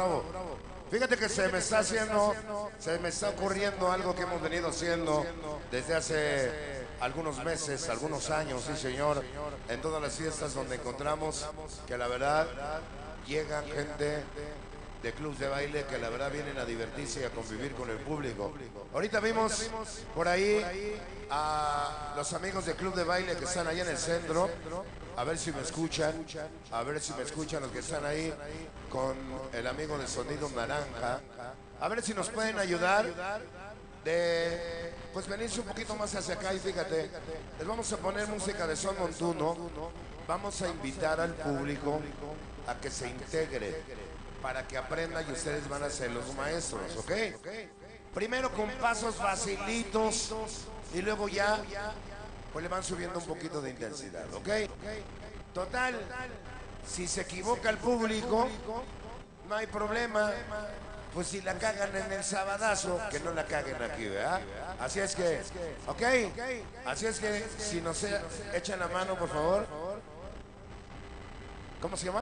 bravo. Fíjate que se me está ocurriendo algo que hemos venido haciendo desde hace algunos meses, algunos años, sí señor, en todas las fiestas donde encontramos que la verdad llegan gente de clubs de baile que la verdad vienen a divertirse y a convivir con el público. Ahorita vimos por ahí a los amigos de club de baile que están ahí en el centro. A ver si me escuchan, los que están ahí con el amigo de Sonido Naranja. A ver si nos pueden ayudar de, pues venirse un poquito más hacia acá y fíjate, les vamos a poner música de son montuno. Vamos a invitar al público a que se integre para que aprenda y ustedes van a ser los maestros, ¿ok? Primero con pasos facilitos y luego ya pues le van subiendo un poquito de intensidad, ¿ok? Total, si se equivoca el público, no hay problema. Pues si la cagan en el sabadazo, que no la caguen aquí, ¿verdad? Así es que, ¿ok? Así es que si nos echan la mano, por favor. ¿Cómo se llama?